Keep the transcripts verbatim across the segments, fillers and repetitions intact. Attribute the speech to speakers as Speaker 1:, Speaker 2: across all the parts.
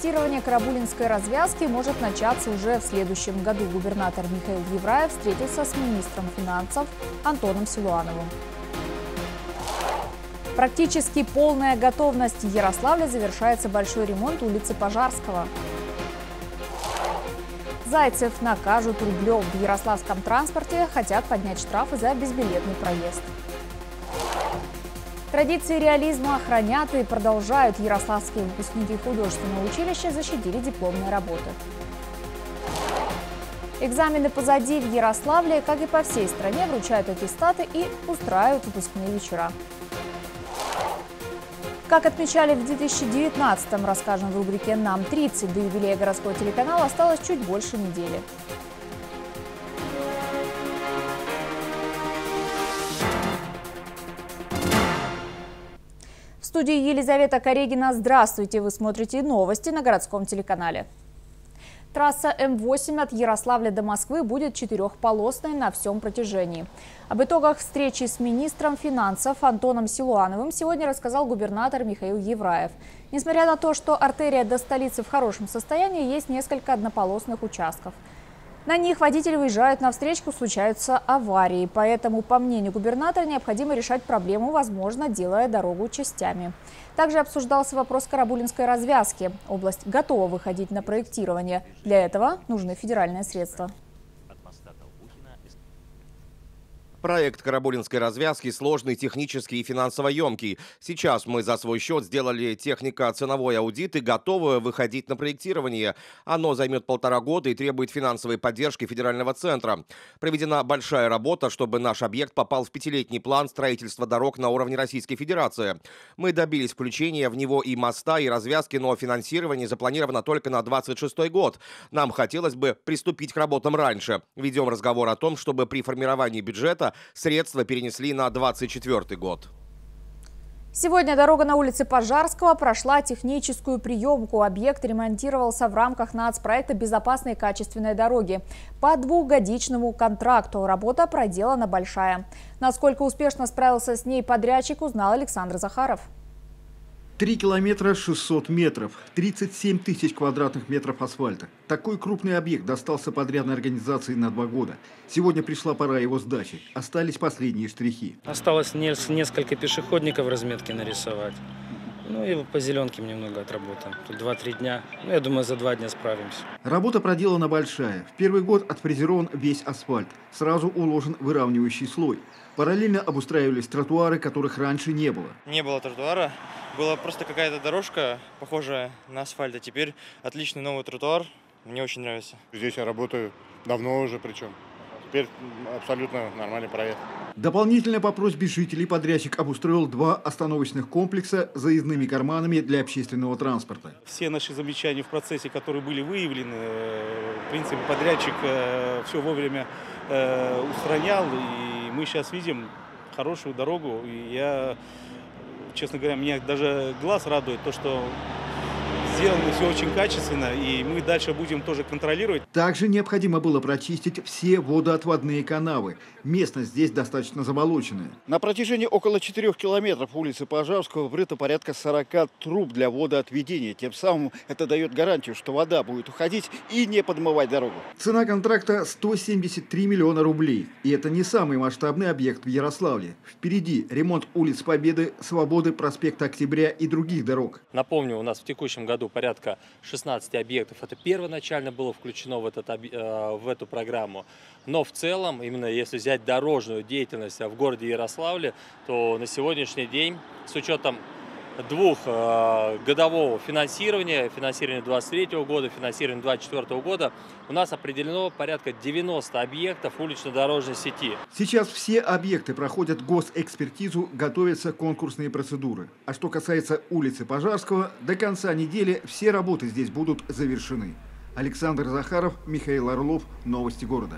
Speaker 1: проектирование Карабулинской развязки может начаться уже в следующем году. Губернатор Михаил Евраев встретился с министром финансов Антоном Силуановым. Практически полная готовность. В Ярославле завершается большой ремонт улицы Пожарского. Зайцев накажут рублем. В ярославском транспорте хотят поднять штрафы за безбилетный проезд. Традиции реализма хранят и продолжают. Ярославские выпускники художественного училища защитили дипломные работы. Экзамены позади. В Ярославле, как и по всей стране, вручают аттестаты и устраивают выпускные вечера. Как отмечали в две тысячи девятнадцатом, расскажем в рубрике «Нам тридцать». До юбилея городского телеканала осталось чуть больше недели. В студии Елизавета Корегина. Здравствуйте! Вы смотрите новости на городском телеканале. Трасса М восемь от Ярославля до Москвы будет четырехполосной на всем протяжении. Об итогах встречи с министром финансов Антоном Силуановым сегодня рассказал губернатор Михаил Евраев. Несмотря на то, что артерия до столицы в хорошем состоянии, есть несколько однополосных участков. На них водители выезжают на встречку, случаются аварии. Поэтому, по мнению губернатора, необходимо решать проблему, возможно, делая дорогу частями. Также обсуждался вопрос Карабулинской развязки. Область готова выходить на проектирование. Для этого нужны федеральные средства.
Speaker 2: Проект Карабулинской развязки сложный, технически и финансово емкий. Сейчас мы за свой счет сделали технико-ценовой аудит и готовы выходить на проектирование. Оно займет полтора года и требует финансовой поддержки федерального центра. Проведена большая работа, чтобы наш объект попал в пятилетний план строительства дорог на уровне Российской Федерации. Мы добились включения в него и моста, и развязки, но финансирование запланировано только на двадцать шестой год. Нам хотелось бы приступить к работам раньше. Ведем разговор о том, чтобы при формировании бюджета средства перенесли на двадцать четвёртый год.
Speaker 1: Сегодня дорога на улице Пожарского прошла техническую приемку. Объект ремонтировался в рамках нацпроекта «Безопасные и качественные дороги». По двухгодичному контракту работа проделана большая. Насколько успешно справился с ней подрядчик, узнал Александр Захаров.
Speaker 3: три километра шестьсот метров, тридцать семь тысяч квадратных метров асфальта. Такой крупный объект достался подрядной организации на два года. Сегодня пришла пора его сдачи. Остались последние штрихи.
Speaker 4: Осталось несколько пешеходников разметки нарисовать. Ну и по зеленке немного отработаем. Тут два-три дня. Ну, я думаю, за два дня справимся.
Speaker 3: Работа проделана большая. В первый год отфрезерован весь асфальт. Сразу уложен выравнивающий слой. Параллельно обустраивались тротуары, которых раньше не было.
Speaker 5: Не было тротуара. Была просто какая-то дорожка, похожая на асфальт. А теперь отличный новый тротуар. Мне очень нравится.
Speaker 6: Здесь я работаю давно уже причем. Теперь абсолютно нормальный проект.
Speaker 3: Дополнительно по просьбе жителей подрядчик обустроил два остановочных комплекса с заездными карманами для общественного транспорта.
Speaker 7: Все наши замечания в процессе, которые были выявлены, в принципе, подрядчик все вовремя устранял. И мы сейчас видим хорошую дорогу. И я, честно говоря, меня даже глаз радует то, что сделано все очень качественно, и мы дальше будем тоже контролировать.
Speaker 3: Также необходимо было прочистить все водоотводные канавы. Местность здесь достаточно заболоченная. На протяжении около четырёх километров улицы Пожарского врыто порядка сорока труб для водоотведения. Тем самым это дает гарантию, что вода будет уходить и не подмывать дорогу. Цена контракта сто семьдесят три миллиона рублей. И это не самый масштабный объект в Ярославле. Впереди ремонт улиц Победы, Свободы, проспекта Октября и других дорог.
Speaker 8: Напомню, у нас в текущем году порядка шестнадцати объектов. Это первоначально было включено в, этот, в эту программу. Но в целом, именно если взять дорожную деятельность в городе Ярославле, то на сегодняшний день с учетом двух э, годового финансирования, финансирования двадцать третьего года, финансирования двадцать четвёртого года, у нас определено порядка девяноста объектов улично-дорожной сети.
Speaker 3: Сейчас все объекты проходят госэкспертизу, готовятся конкурсные процедуры. А что касается улицы Пожарского, до конца недели все работы здесь будут завершены. Александр Захаров, Михаил Орлов. Новости города.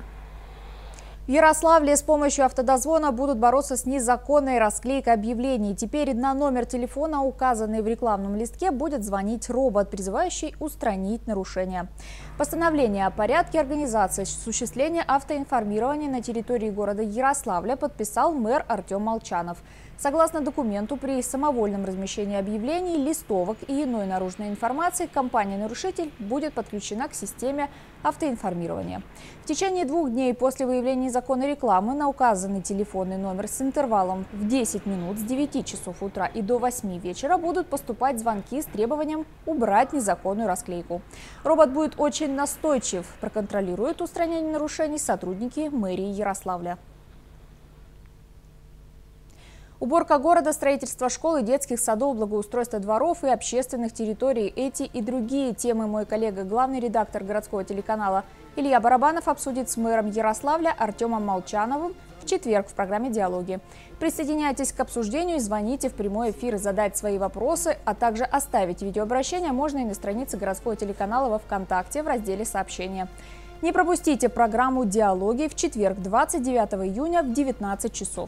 Speaker 1: В Ярославле с помощью автодозвона будут бороться с незаконной расклейкой объявлений. Теперь на номер телефона, указанный в рекламном листке, будет звонить робот, призывающий устранить нарушения. Постановление о порядке организации осуществления автоинформирования на территории города Ярославля подписал мэр Артем Молчанов. Согласно документу, при самовольном размещении объявлений, листовок и иной наружной информации компания-нарушитель будет подключена к системе автоинформирования. В течение двух дней после выявления незаконной рекламы на указанный телефонный номер с интервалом в десять минут с девяти часов утра и до восьми вечера будут поступать звонки с требованием убрать незаконную расклейку. Робот будет очень настойчив, проконтролируют устранение нарушений сотрудники мэрии Ярославля. Уборка города, строительство школ и детских садов, благоустройство дворов и общественных территорий. Эти и другие темы мой коллега, главный редактор городского телеканала Илья Барабанов обсудит с мэром Ярославля Артемом Молчановым в четверг в программе «Диалоги». Присоединяйтесь к обсуждению и звоните в прямой эфир, задать свои вопросы, а также оставить видеообращение можно и на странице городского телеканала во ВКонтакте в разделе «Сообщения». Не пропустите программу «Диалоги» в четверг, двадцать девятого июня в девятнадцать часов.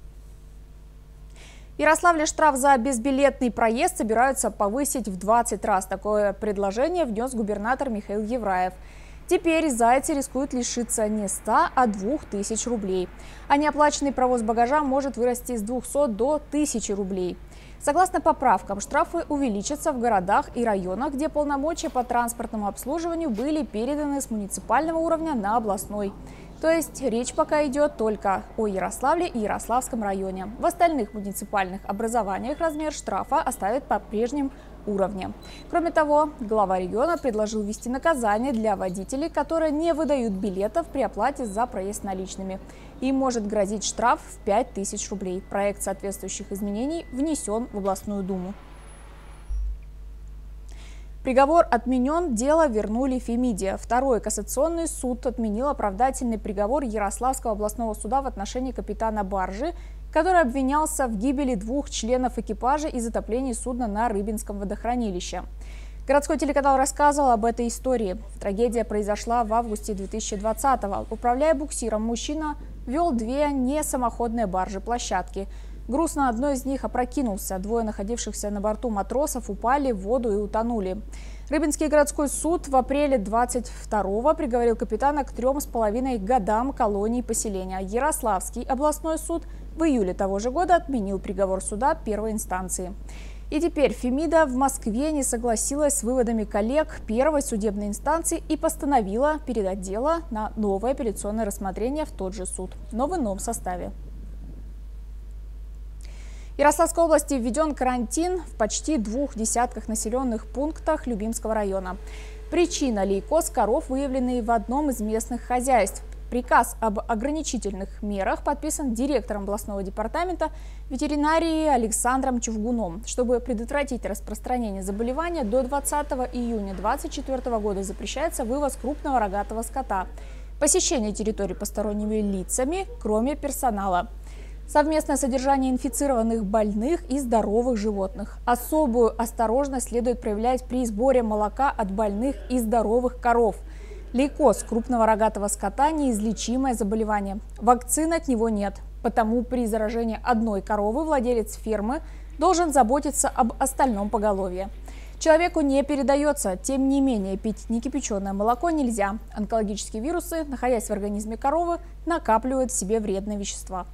Speaker 1: В Ярославле штраф за безбилетный проезд собираются повысить в двадцать раз. Такое предложение внес губернатор Михаил Евраев. Теперь зайцы рискуют лишиться не ста, а двух тысяч рублей. А неоплаченный провоз багажа может вырасти с двухсот до тысячи рублей. Согласно поправкам, штрафы увеличатся в городах и районах, где полномочия по транспортному обслуживанию были переданы с муниципального уровня на областной. То есть речь пока идет только о Ярославле и Ярославском районе. В остальных муниципальных образованиях размер штрафа оставит по прежним уровне. Кроме того, глава региона предложил ввести наказание для водителей, которые не выдают билетов при оплате за проезд наличными. Им может грозить штраф в пять тысяч рублей. Проект соответствующих изменений внесен в областную думу. Приговор отменен, дело вернули Фемиде. Второй кассационный суд отменил оправдательный приговор Ярославского областного суда в отношении капитана баржи, который обвинялся в гибели двух членов экипажа и затоплении судна на Рыбинском водохранилище. Городской телеканал рассказывал об этой истории. Трагедия произошла в августе две тысячи двадцатого. Управляя буксиром, мужчина вел две несамоходные баржи-площадки. Груз на одной из них опрокинулся. Двое находившихся на борту матросов упали в воду и утонули. Рыбинский городской суд в апреле двадцать второго приговорил капитана к трем с половиной годам колонии поселения. Ярославский областной суд в июле того же года отменил приговор суда первой инстанции. И теперь Фемида в Москве не согласилась с выводами коллег первой судебной инстанции и постановила передать дело на новое апелляционное рассмотрение в тот же суд, но в ином составе. В Ярославской области введен карантин в почти двух десятках населенных пунктах Любимского района. Причина – лейкоз коров, выявленный в одном из местных хозяйств. Приказ об ограничительных мерах подписан директором областного департамента ветеринарии Александром Чувгуном. Чтобы предотвратить распространение заболевания, до двадцатого июня две тысячи двадцать четвёртого года запрещается вывоз крупного рогатого скота, посещение территорий посторонними лицами, кроме персонала. Совместное содержание инфицированных больных и здоровых животных. Особую осторожность следует проявлять при сборе молока от больных и здоровых коров. Лейкоз крупного рогатого скота – неизлечимое заболевание. Вакцин от него нет. Потому при заражении одной коровы владелец фермы должен заботиться об остальном поголовье. Человеку не передается, тем не менее пить некипяченое молоко нельзя. Онкологические вирусы, находясь в организме коровы, накапливают в себе вредные вещества.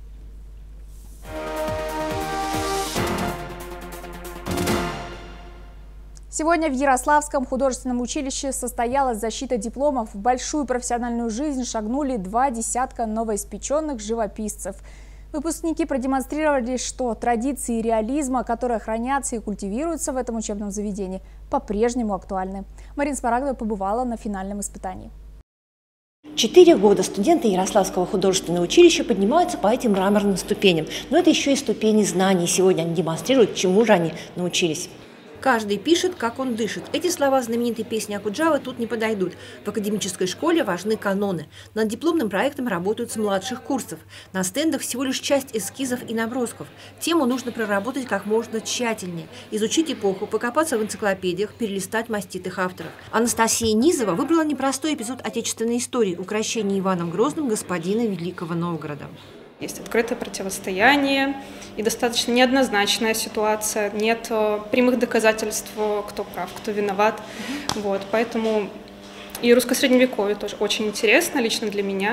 Speaker 1: Сегодня в Ярославском художественном училище состоялась защита дипломов. В большую профессиональную жизнь шагнули два десятка новоиспеченных живописцев. Выпускники продемонстрировали, что традиции реализма, которые хранятся и культивируются в этом учебном заведении, по-прежнему актуальны. Марина Смарагдова побывала на финальном испытании.
Speaker 9: Четыре года студенты Ярославского художественного училища поднимаются по этим мраморным ступеням. Но это еще и ступени знаний. Сегодня они демонстрируют, чему же они научились. Каждый пишет, как он дышит. Эти слова знаменитой песни Акуджавы тут не подойдут. В академической школе важны каноны. Над дипломным проектом работают с младших курсов. На стендах всего лишь часть эскизов и набросков. Тему нужно проработать как можно тщательнее. Изучить эпоху, покопаться в энциклопедиях, перелистать маститых авторов. Анастасия Низова выбрала непростой эпизод отечественной истории – укрощение Иваном Грозным господина Великого Новгорода.
Speaker 10: Есть открытое противостояние и достаточно неоднозначная ситуация, нет прямых доказательств, кто прав, кто виноват. Mm-hmm. Вот, поэтому и русское средневековье тоже очень интересно лично для меня.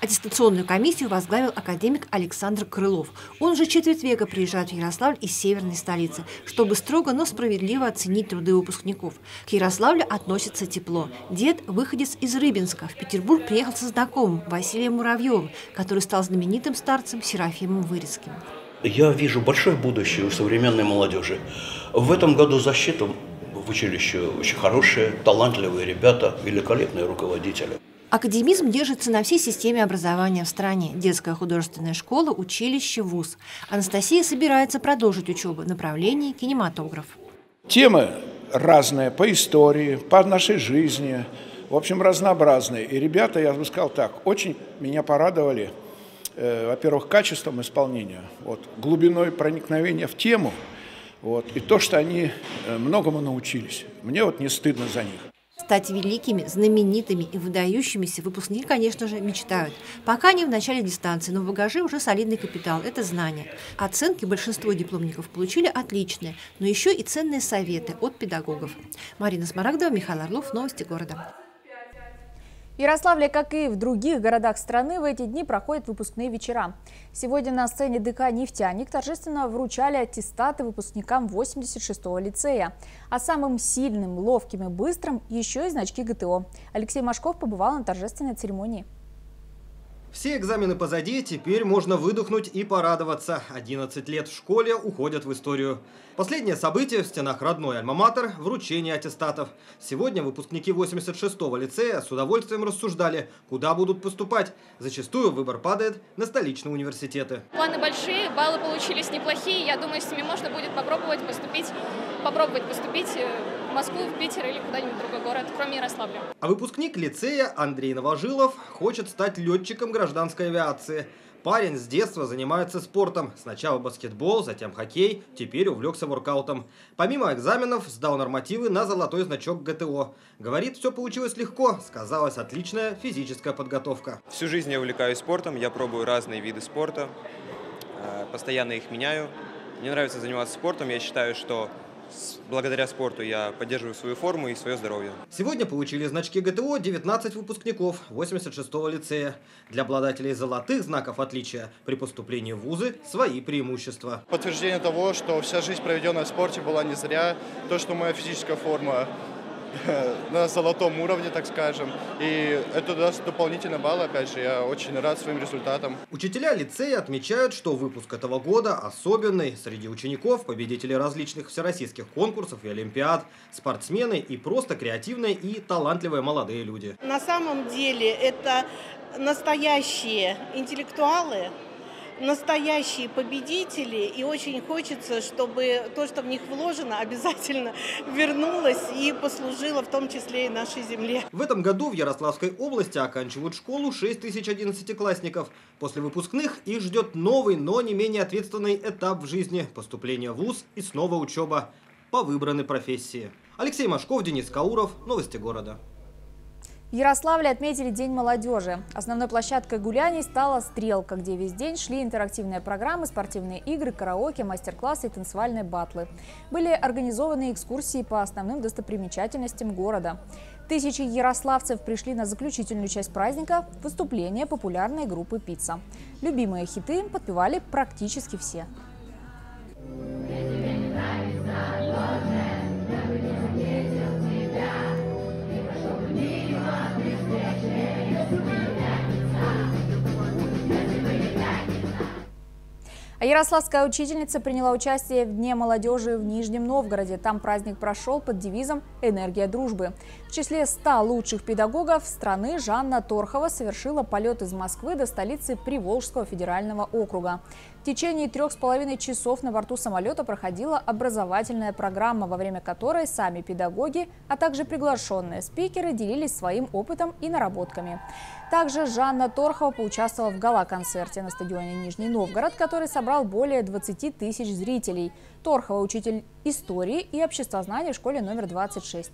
Speaker 9: Аттестационную комиссию возглавил академик Александр Крылов. Он уже четверть века приезжает в Ярославль из северной столицы, чтобы строго, но справедливо оценить труды выпускников. К Ярославлю относится тепло. Дед – выходец из Рыбинска. В Петербург приехал со знакомым Василием Муравьевым, который стал знаменитым старцем Серафимом Вырицким.
Speaker 11: Я вижу большое будущее у современной молодежи. В этом году защита в училище очень хорошая, талантливые ребята, великолепные руководители.
Speaker 9: Академизм держится на всей системе образования в стране. Детская художественная школа, училище, вуз. Анастасия собирается продолжить учебу в направлении кинематограф.
Speaker 12: Темы разные по истории, по нашей жизни, в общем, разнообразные. И ребята, я бы сказал так, очень меня порадовали, э, во-первых, качеством исполнения, вот, глубиной проникновения в тему, вот, и то, что они многому научились. Мне вот не стыдно за них.
Speaker 9: Стать великими, знаменитыми и выдающимися выпускники, конечно же, мечтают. Пока они в начале дистанции, но в багаже уже солидный капитал – это знания. Оценки большинство дипломников получили отличные, но еще и ценные советы от педагогов. Марина Смарагдова, Михаил Орлов, новости города.
Speaker 1: В Ярославле, как и в других городах страны, в эти дни проходят выпускные вечера. Сегодня на сцене ДК «Нефтяник» торжественно вручали аттестаты выпускникам восемьдесят шестого лицея. А самым сильным, ловким и быстрым еще и значки ГТО. Алексей Машков побывал на торжественной церемонии.
Speaker 13: Все экзамены позади, теперь можно выдохнуть и порадоваться. одиннадцать лет в школе уходят в историю. Последнее событие в стенах родной альма-матер – вручение аттестатов. Сегодня выпускники восемьдесят шестого лицея с удовольствием рассуждали, куда будут поступать. Зачастую выбор падает на столичные университеты.
Speaker 14: Планы большие, баллы получились неплохие. Я думаю, с ними можно будет попробовать поступить, попробовать поступить в Москву, в Питер или куда-нибудь в другой город, кроме Ярославля.
Speaker 13: А выпускник лицея Андрей Новожилов хочет стать летчиком гражданской авиации. Парень с детства занимается спортом. Сначала баскетбол, затем хоккей, теперь увлекся воркаутом. Помимо экзаменов сдал нормативы на золотой значок ГТО. Говорит, все получилось легко, сказалась отличная физическая подготовка.
Speaker 15: Всю жизнь я увлекаюсь спортом, я пробую разные виды спорта, постоянно их меняю. Мне нравится заниматься спортом, я считаю, что благодаря спорту я поддерживаю свою форму и свое здоровье.
Speaker 13: Сегодня получили значки ГТО девятнадцать выпускников восемьдесят шестого лицея. Для обладателей золотых знаков отличия при поступлении в вузы свои преимущества.
Speaker 6: Подтверждение того, что вся жизнь, проведенная в спорте, была не зря. То, что моя физическая форма на золотом уровне, так скажем. И это даст дополнительный балл, опять же, я очень рад своим результатам.
Speaker 13: Учителя лицея отмечают, что выпуск этого года особенный. Среди учеников победители различных всероссийских конкурсов и олимпиад, спортсмены и просто креативные и талантливые молодые люди.
Speaker 16: На самом деле это настоящие интеллектуалы, настоящие победители, и очень хочется, чтобы то, что в них вложено, обязательно вернулось и послужило в том числе и нашей земле.
Speaker 13: В этом году в Ярославской области оканчивают школу шесть тысяч одиннадцатиклассников. После выпускных их ждет новый, но не менее ответственный этап в жизни – поступление в вуз и снова учеба по выбранной профессии. Алексей Машков, Денис Кауров, новости города.
Speaker 1: В Ярославле отметили День молодежи. Основной площадкой гуляний стала «Стрелка», где весь день шли интерактивные программы, спортивные игры, караоке, мастер-классы и танцевальные батлы. Были организованы экскурсии по основным достопримечательностям города. Тысячи ярославцев пришли на заключительную часть праздника – выступление популярной группы «Пицца». Любимые хиты подпевали практически все. А ярославская учительница приняла участие в Дне молодежи в Нижнем Новгороде. Там праздник прошел под девизом «Энергия дружбы». В числе ста лучших педагогов страны Жанна Торхова совершила полет из Москвы до столицы Приволжского федерального округа. В течение трех с половиной часов на борту самолета проходила образовательная программа, во время которой сами педагоги, а также приглашенные спикеры делились своим опытом и наработками. Также Жанна Торхова поучаствовала в гала-концерте на стадионе Нижний Новгород, который собрал более двадцати тысяч зрителей. Торхова – учитель истории и обществознания в школе номер двадцать шесть. В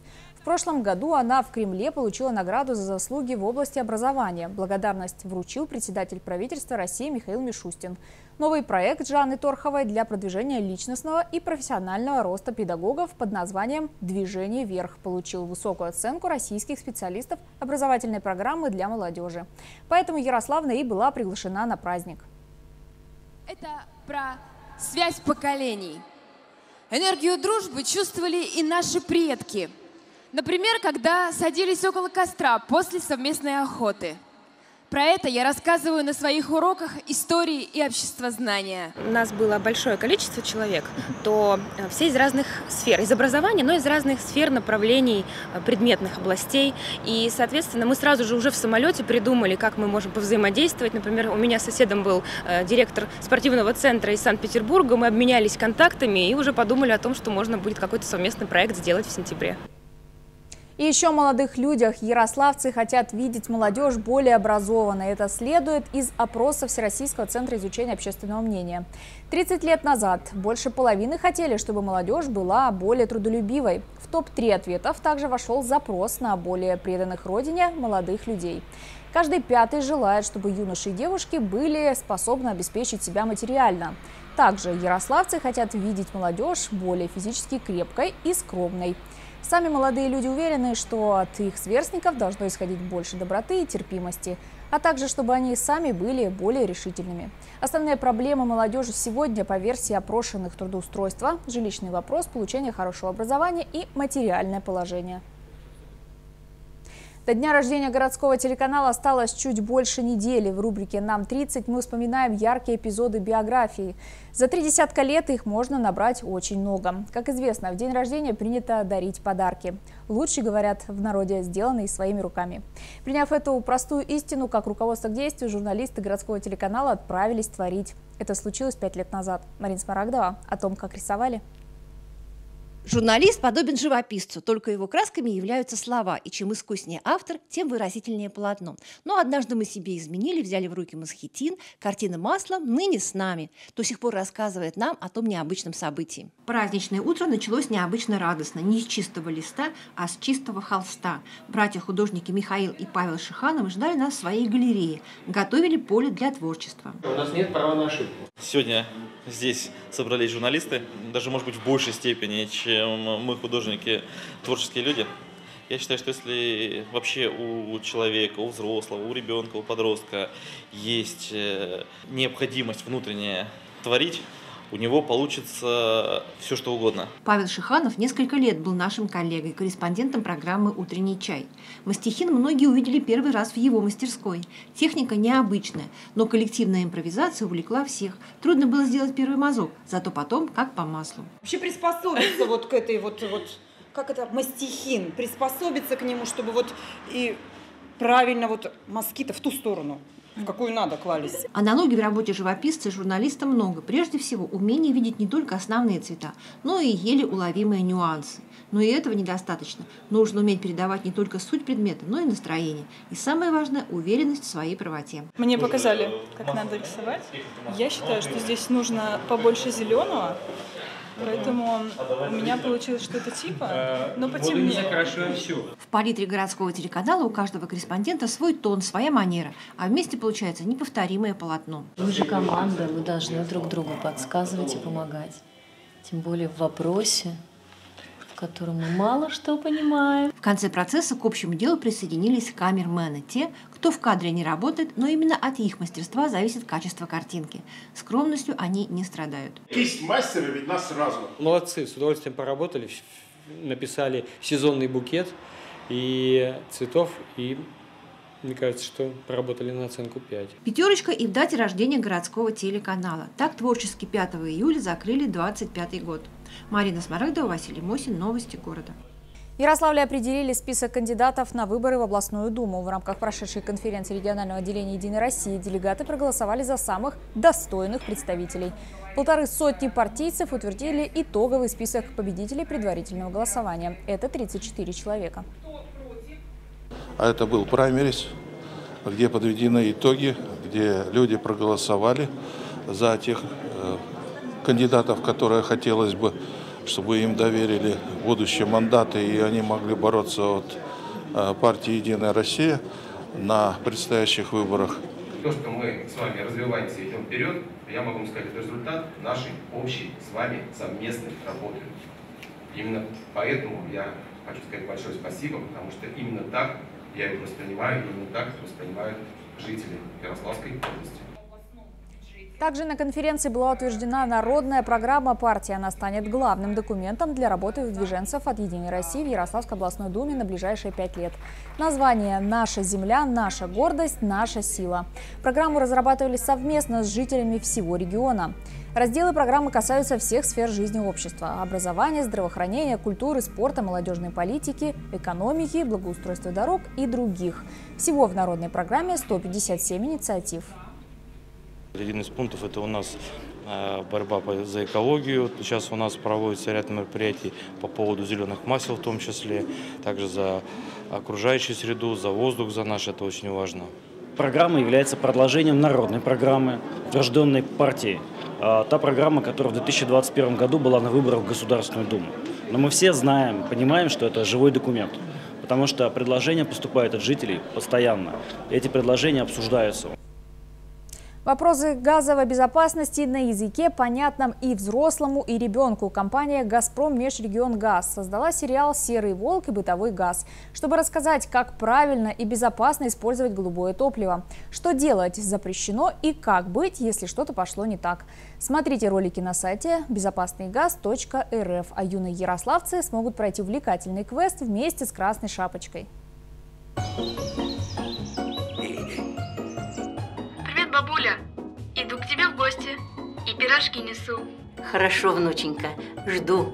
Speaker 1: прошлом году она в Кремле получила награду за заслуги в области образования. Благодарность вручил председатель правительства России Михаил Мишустин. Новый проект Жанны Торховой для продвижения личностного и профессионального роста педагогов под названием «Движение вверх» получил высокую оценку российских специалистов образовательной программы для молодежи. Поэтому Ярославна и была приглашена на праздник.
Speaker 17: Это про связь поколений. Энергию дружбы чувствовали и наши предки. Например, когда садились около костра после совместной охоты. Про это я рассказываю на своих уроках истории и обществознания.
Speaker 18: У нас было большое количество человек, то все из разных сфер, из образования, но из разных сфер, направлений, предметных областей. И, соответственно, мы сразу же уже в самолете придумали, как мы можем повзаимодействовать. Например, у меня соседом был директор спортивного центра из Санкт-Петербурга. Мы обменялись контактами и уже подумали о том, что можно будет какой-то совместный проект сделать в сентябре.
Speaker 1: И еще о молодых людях. Ярославцы хотят видеть молодежь более образованной. Это следует из опроса Всероссийского центра изучения общественного мнения. тридцать лет назад больше половины хотели, чтобы молодежь была более трудолюбивой. В топ три ответов также вошел запрос на более преданных родине молодых людей. Каждый пятый желает, чтобы юноши и девушки были способны обеспечить себя материально. Также ярославцы хотят видеть молодежь более физически крепкой и скромной. Сами молодые люди уверены, что от их сверстников должно исходить больше доброты и терпимости, а также чтобы они сами были более решительными. Основные проблемы молодежи сегодня по версии опрошенных: трудоустройство, жилищный вопрос, получение хорошего образования и материальное положение. До дня рождения городского телеканала осталось чуть больше недели. В рубрике «Нам тридцать» мы вспоминаем яркие эпизоды биографии. За три десятка лет их можно набрать очень много. Как известно, в день рождения принято дарить подарки. Лучше, говорят в народе, сделанные своими руками. Приняв эту простую истину как руководство к действию, журналисты городского телеканала отправились творить. Это случилось пять лет назад. Марина Смарагдова о том, как рисовали.
Speaker 9: Журналист подобен живописцу, только его красками являются слова, и чем искуснее автор, тем выразительнее полотно. Но однажды мы себе изменили, взяли в руки Мосхетин, картина маслом ныне с нами, до сих пор рассказывает нам о том необычном событии. Праздничное утро началось необычно радостно, не с чистого листа, а с чистого холста. Братья-художники Михаил и Павел Шихановы ждали нас в своей галерее, готовили поле для творчества.
Speaker 19: У нас нет права на ошибку. Сегодня здесь собрались журналисты, даже, может быть, в большей степени, чем мы, художники, творческие люди. Я считаю, что если вообще у человека, у взрослого, у ребенка, у подростка есть необходимость внутренняя творить, у него получится все, что угодно.
Speaker 9: Павел Шиханов несколько лет был нашим коллегой, корреспондентом программы «Утренний чай». Мастихин многие увидели первый раз в его мастерской. Техника необычная, но коллективная импровизация увлекла всех. Трудно было сделать первый мазок, зато потом как по маслу.
Speaker 20: Вообще приспособиться вот к этой вот, вот, как это, мастихин, приспособиться к нему, чтобы вот и правильно вот мазки-то в ту сторону, в какую надо, клались.
Speaker 9: Аналогий в работе живописца и журналиста много. Прежде всего, умение видеть не только основные цвета, но и еле уловимые нюансы. Но и этого недостаточно. Нужно уметь передавать не только суть предмета, но и настроение. И самое важное – уверенность в своей правоте.
Speaker 10: Мне показали, как надо рисовать. Я считаю, что здесь нужно побольше зеленого. Поэтому у меня получилось что-то типа, но потемнее.
Speaker 9: В палитре городского телеканала у каждого корреспондента свой тон, своя манера, а вместе получается неповторимое полотно.
Speaker 21: Мы же команда, мы должны друг другу подсказывать и помогать. Тем более в вопросе, в котором мы мало что понимаем.
Speaker 9: В конце процесса к общему делу присоединились камермены, те, кто в кадре не работает, но именно от их мастерства зависит качество картинки. Скромностью они не страдают.
Speaker 22: Кисть мастера видна сразу.
Speaker 4: Молодцы, с удовольствием поработали, написали сезонный букет и цветов, и мне кажется, что поработали на оценку пять.
Speaker 9: Пятерочка и в дате рождения городского телеканала. Так творчески пятого июля закрыли двадцать пятый год. Марина Смарагдова, Василий Мосин. Новости города.
Speaker 1: В Ярославле определили список кандидатов на выборы в областную думу. В рамках прошедшей конференции регионального отделения «Единой России» делегаты проголосовали за самых достойных представителей. Полторы сотни партийцев утвердили итоговый список победителей предварительного голосования. Это тридцать четыре человека.
Speaker 23: А это был праймерис, где подведены итоги, где люди проголосовали за тех э, кандидатов, которые хотелось бы чтобы им доверили будущие мандаты, и они могли бороться от партии «Единая Россия» на предстоящих выборах.
Speaker 2: То, что мы с вами развиваемся и идем вперед, я могу сказать, это результат нашей общей с вами совместной работы. Именно поэтому я хочу сказать большое спасибо, потому что именно так я это воспринимаю, именно так это воспринимают жители Ярославской области.
Speaker 1: Также на конференции была утверждена народная программа партии. Она станет главным документом для работы выдвиженцев от «Единой России» в Ярославской областной думе на ближайшие пять лет. Название «Наша земля, наша гордость, наша сила». Программу разрабатывали совместно с жителями всего региона. Разделы программы касаются всех сфер жизни общества – образования, здравоохранения, культуры, спорта, молодежной политики, экономики, благоустройства дорог и других. Всего в народной программе сто пятьдесят семь инициатив.
Speaker 5: Один из пунктов – это у нас борьба за экологию. Сейчас у нас проводится ряд мероприятий по поводу зеленых масел, в том числе, также за окружающую среду, за воздух, за наш. Это очень важно.
Speaker 7: Программа является продолжением народной программы, утвержденной партией. Та программа, которая в две тысячи двадцать первом году была на выборах в Государственную Думу. Но мы все знаем, понимаем, что это живой документ, потому что предложения поступают от жителей постоянно. Эти предложения обсуждаются.
Speaker 1: Вопросы газовой безопасности на языке, понятном и взрослому, и ребенку. Компания «Газпром Межрегионгаз» создала сериал «Серый волк и бытовой газ», чтобы рассказать, как правильно и безопасно использовать голубое топливо, что делать запрещено и как быть, если что-то пошло не так. Смотрите ролики на сайте безопасный газ точка эр эф, а юные ярославцы смогут пройти увлекательный квест вместе с Красной Шапочкой.
Speaker 24: Бабуля, иду к тебе в гости и пирожки несу.
Speaker 21: Хорошо, внученька, жду.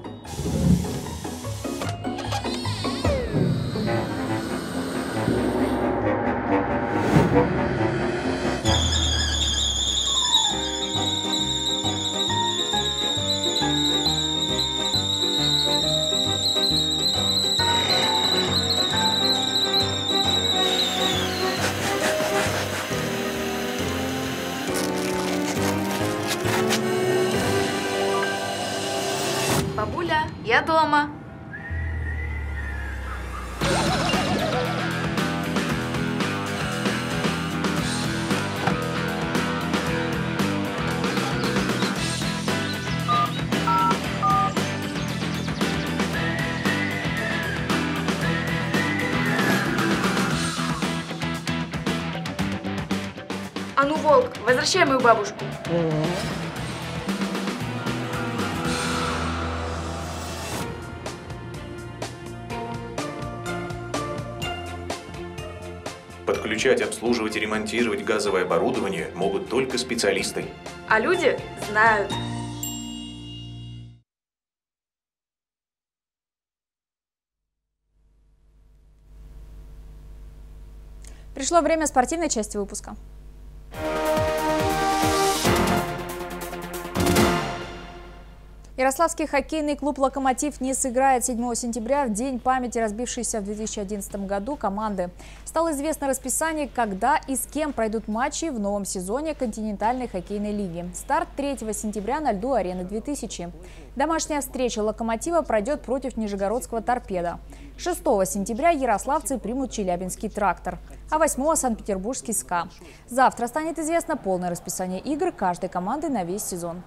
Speaker 24: Бабуля, я дома. А ну, волк, возвращай мою бабушку.
Speaker 25: Подключать, обслуживать и ремонтировать газовое оборудование могут только специалисты.
Speaker 24: А люди знают.
Speaker 1: Пришло время спортивной части выпуска. Ярославский хоккейный клуб «Локомотив» не сыграет седьмого сентября, в день памяти разбившейся в две тысячи одиннадцатом году команды. Стало известно расписание, когда и с кем пройдут матчи в новом сезоне континентальной хоккейной лиги. Старт третьего сентября на льду арены две тысячи. Домашняя встреча «Локомотива» пройдет против нижегородского «Торпедо». шестого сентября ярославцы примут челябинский «Трактор», а восьмого санкт-петербургский «СКА». Завтра станет известно полное расписание игр каждой команды на весь сезон.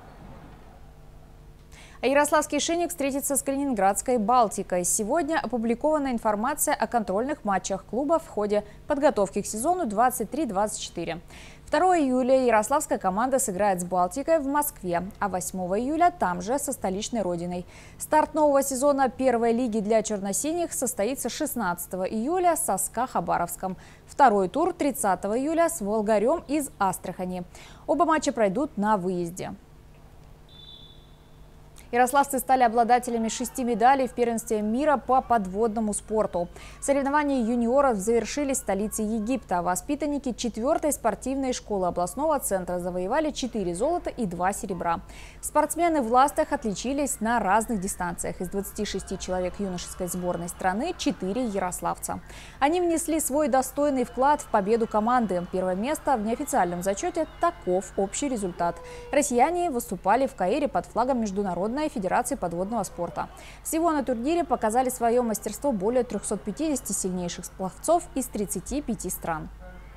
Speaker 1: А ярославский «Шинник» встретится с калининградской «Балтикой». Сегодня опубликована информация о контрольных матчах клуба в ходе подготовки к сезону двадцать три двадцать четыре. второго июля ярославская команда сыграет с «Балтикой» в Москве, а восьмого июля там же со столичной родиной. Старт нового сезона первой лиги для черно-синих состоится шестнадцатого июля со СКА Хабаровском. Второй тур тридцатого июля с «Волгарем» из Астрахани. Оба матча пройдут на выезде. Ярославцы стали обладателями шести медалей в первенстве мира по подводному спорту. Соревнования юниоров завершились в столице Египта. Воспитанники четвертой спортивной школы областного центра завоевали четыре золота и два серебра. Спортсмены в ластах отличились на разных дистанциях. Из двадцати шести человек юношеской сборной страны четыре ярославца. Они внесли свой достойный вклад в победу команды. Первое место в неофициальном зачете – таков общий результат. Россияне выступали в Каире под флагом международной Международной федерации подводного спорта. Всего на турнире показали свое мастерство более трёхсот пятидесяти сильнейших пловцов из тридцати пяти стран.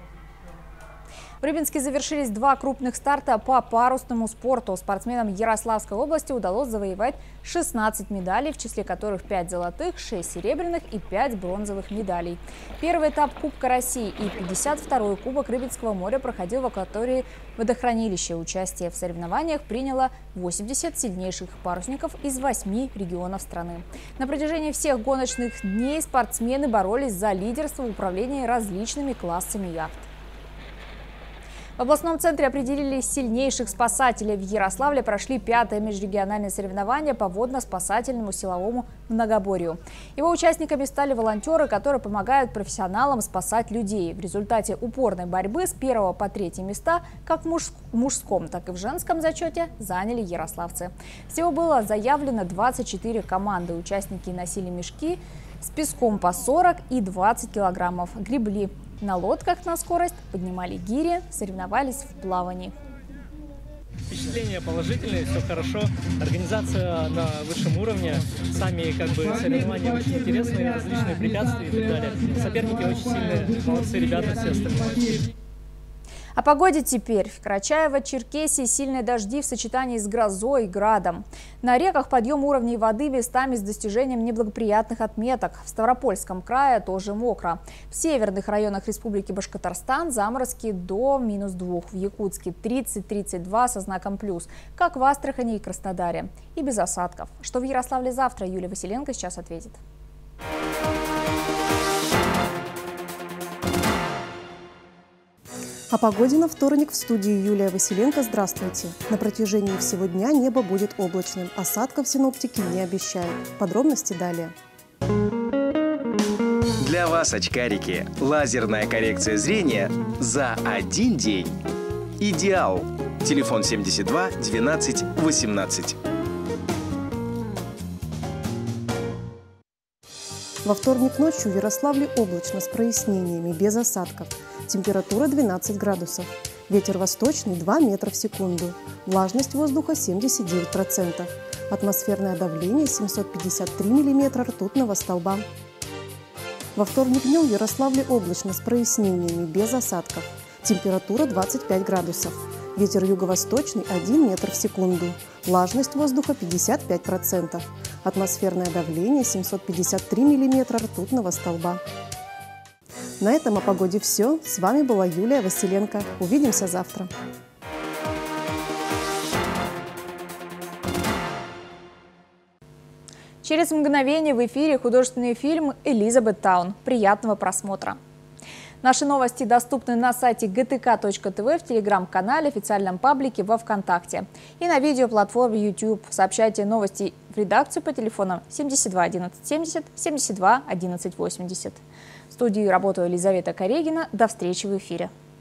Speaker 1: В Рыбинске завершились два крупных старта по парусному спорту. Спортсменам Ярославской области удалось завоевать шестнадцать медалей, в числе которых пять золотых, шесть серебряных и пять бронзовых медалей. Первый этап Кубка России и пятьдесят второй Кубок Рыбинского моря проходил в акватории водохранилища. Участие в соревнованиях приняло восемьдесят сильнейших парусников из восьми регионов страны. На протяжении всех гоночных дней спортсмены боролись за лидерство в управлении различными классами яхт. В областном центре определили сильнейших спасателей. В Ярославле прошли пятое межрегиональное соревнование по водно-спасательному силовому многоборью. Его участниками стали волонтеры, которые помогают профессионалам спасать людей. В результате упорной борьбы с первого по третье места как в мужском, так и в женском зачете заняли ярославцы. Всего было заявлено двадцать четыре команды. Участники носили мешки с песком по сорок и двадцать килограммов, гребли на лодках на скорость, поднимали гири, соревновались в плавании.
Speaker 3: Впечатления положительные, все хорошо. Организация на высшем уровне. Сами как бы соревнования очень интересные, различные препятствия и так далее. Соперники очень сильные, молодцы ребята, все остальные.
Speaker 1: О погоде теперь. В Карачаево-Черкесии сильные дожди в сочетании с грозой и градом. На реках подъем уровней воды местами с достижением неблагоприятных отметок. В Ставропольском крае тоже мокро. В северных районах Республики Башкортостан заморозки до минус двух. В Якутске тридцать — тридцать два со знаком плюс, как в Астрахани и Краснодаре. И без осадков. Что в Ярославле завтра, Юлия Василенко сейчас ответит.
Speaker 8: О погоде на вторник в студии Юлия Василенко. Здравствуйте. На протяжении всего дня небо будет облачным. Осадков синоптики не обещают. Подробности далее.
Speaker 11: Для вас, очкарики, лазерная коррекция зрения за один день. Идеал. Телефон семьдесят два двенадцать восемнадцать.
Speaker 8: Во вторник ночью в Ярославле облачно с прояснениями, без осадков. Температура двенадцать градусов. Ветер восточный два метра в секунду. Влажность воздуха семьдесят девять процентов. Атмосферное давление семьсот пятьдесят три миллиметра ртутного столба. Во вторник днем в Ярославле облачно с прояснениями, без осадков. Температура двадцать пять градусов. Ветер юго-восточный один метр в секунду. Влажность воздуха пятьдесят пять процентов. Атмосферное давление семьсот пятьдесят три миллиметра ртутного столба. На этом о погоде все. С вами была Юлия Василенко. Увидимся завтра.
Speaker 1: Через мгновение в эфире художественный фильм «Элизабет Таун». Приятного просмотра! Наши новости доступны на сайте гэ тэ ка точка тэ вэ, в телеграм-канале, официальном паблике во ВКонтакте и на видеоплатформе YouTube. Сообщайте новости в редакцию по телефонам семьдесят два одиннадцать семьдесят, семьдесят два одиннадцать восемьдесят. В студии работала Елизавета Корегина. До встречи в эфире.